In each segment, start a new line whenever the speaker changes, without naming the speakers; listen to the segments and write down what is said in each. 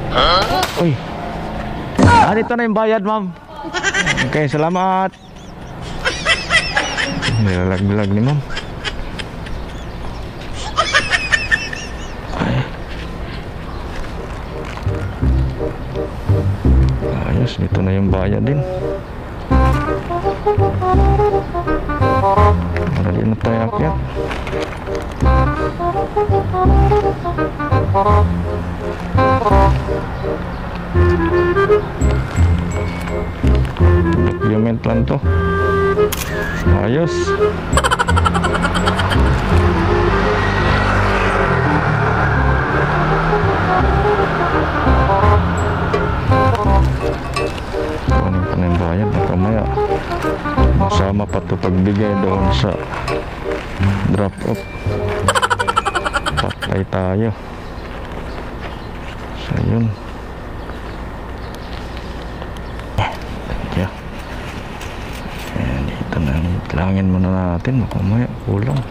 Uy. Dito na yung bayad, ma'am. Okay, salamat. Nilalag-lag ni ma'am. Ayos, dito na yung bayad din. Marali na tayo akyat. Document lang to. Ayos. Kunin ko na yung bayad. Baka maya masama pa ito pagbigay doon sa drop off. Patay tayo. So yun. Thank you. Ayan, dito na. Itlangin muna natin. Baka maya kulang.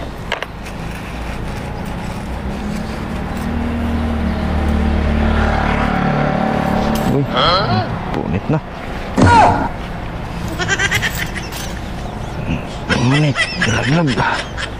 Uy, punit na. Punit, laglag.